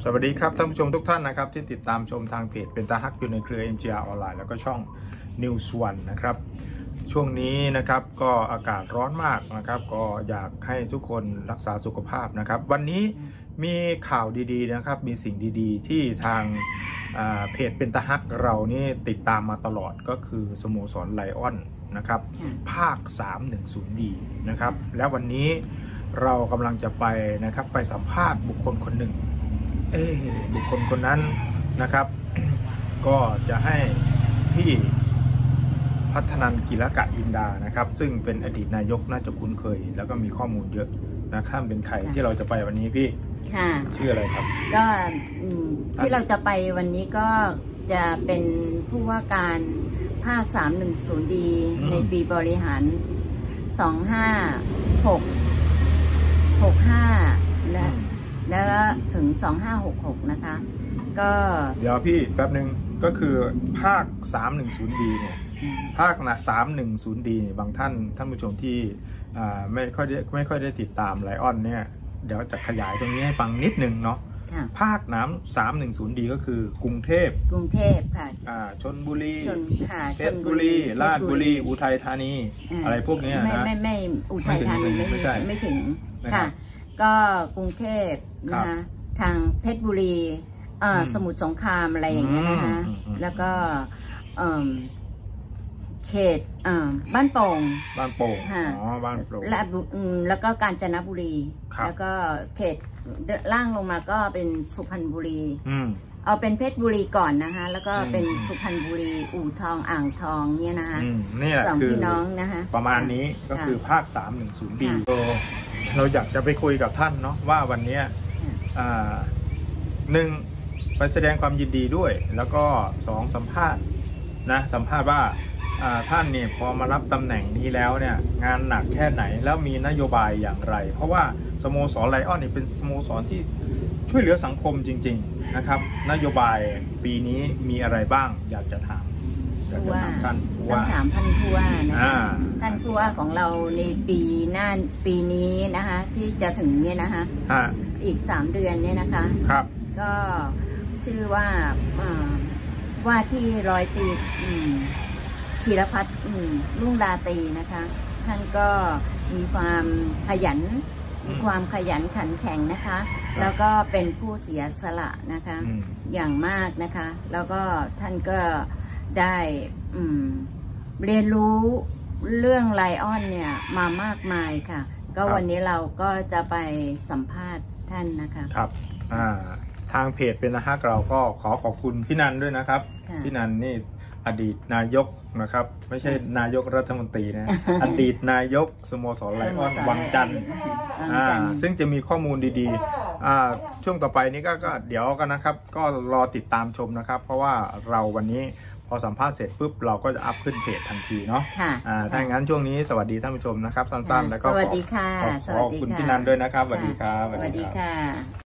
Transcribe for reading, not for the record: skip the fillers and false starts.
สวัสดีครับท่านผู้ชมทุกท่านนะครับที่ติดตามชมทางเพจเป็นตาฮักอยู่ในเครือ NGR ออนไลน์แล้วก็ช่อง News One นะครับช่วงนี้นะครับก็อากาศร้อนมากนะครับก็อยากให้ทุกคนรักษาสุขภาพนะครับวันนี้มีข่าวดีๆนะครับมีสิ่งดีๆที่ทางเพจเป็นตาฮักเรานี่ติดตามมาตลอดก็คือสโมสรไลออนนะครับภาค 310D นะครับแล้ววันนี้เรากำลังจะไปนะครับไปสัมภาษณ์บุคคลคนหนึ่งบุคคลคนนั้นนะครับก็จะให้พี่พัฒนันท์กิรกะอินดานะครับซึ่งเป็นอดีตนายกน่าจะคุ้นเคยแล้วก็มีข้อมูลเยอะนะครับเป็นใครที่เราจะไปวันนี้พี่ค่ะชื่ออะไรครับก็ที่เราจะไปวันนี้ก็จะเป็นผู้ว่าการภาค 310D ในปีบริหาร25665แล้วถึง2566นะคะก็เดี๋ยวพี่แป๊บนึงก็คือภาค 310D เนี่ยภาคนะ 310D บางท่านผู้ชมที่ไม่ค่อยได้ติดตามไลออนเนี่ยเดี๋ยวจะขยายตรงนี้ให้ฟังนิดนึงเนาะภาคน้ำ 310D ก็คือกรุงเทพค่ะชลบุรีเพชรบุรีราชบุรีอุทัยธานีอะไรพวกนี้นะไม่อุทัยธานีไม่ถึงค่ะก็กรุงเทพนะคะทางเพชรบุรีสมุทรสงครามอะไรอย่างเงี้ยนะคะแล้วก็เขตบ้านโป่งบ้านโป่งแล้วก็กาญจนบุรีแล้วก็เขตล่างลงมาก็เป็นสุพรรณบุรีเอาเป็นเพชรบุรีก่อนนะคะแล้วก็เป็นสุพรรณบุรีอู่ทองอ่างทองเนี่ยนะคะนี่แหละคือพี่น้องนะคะประมาณนี้ก็คือภาค 310D เราอยากจะไปคุยกับท่านเนาะว่าวันนี้หนึ่งไปแสดงความยินดีด้วยแล้วก็2สัมภาษณ์ว่าท่านเนี่ยพอมารับตำแหน่งนี้แล้วเนี่ยงานหนักแค่ไหนแล้วมีนโยบายอย่างไรเพราะว่าสโมสรไลออนนี่เป็นสโมสรที่ช่วยเหลือสังคมจริงๆนะครับนโยบายปีนี้มีอะไรบ้างอยากจะถามท่านต้องถามท่านผู้ว่านะคะท่านผู้ว่าของเราในปีนี้นะคะที่จะถึงเนี่ยนะคะอีก3 เดือนเนี่ยนะคะครับก็ชื่อว่าที่ร้อยตรีธีรพัฒน์รุ่งราตรีนะคะท่านก็มีความขยันขันแข็งนะคะแล้วก็เป็นผู้เสียสละนะคะอย่างมากนะคะแล้วก็ท่านก็ได้เรียนรู้เรื่องไลออนเนี่ยมามากมายค่ะก็วันนี้เราก็จะไปสัมภาษณ์ท่านนะคะครับทางเพจเป็นนะฮะเราก็ขอบคุณพี่นันด้วยนะครับพี่นันนี่อดีตนายกนะครับไม่ใช่นายกรัฐมนตรีนะอดีตนายกสโมสรไลออนวังจันทร์ซึ่งจะมีข้อมูลดีๆช่วงต่อไปนี้ก็เดี๋ยวกันนะครับก็รอติดตามชมนะครับเพราะว่าเราวันนี้พอสัมภาษณ์เสร็จปุ๊บเราก็จะอัพขึ้นเพจทันทีเนาะถ้าอย่างนั้นช่วงนี้สวัสดีท่านผู้ชมนะครับสั้นๆแล้วก็สวัสดีค่ะขอบคุณพี่นันด้วยนะครับสวัสดีครับสวัสดีค่ะ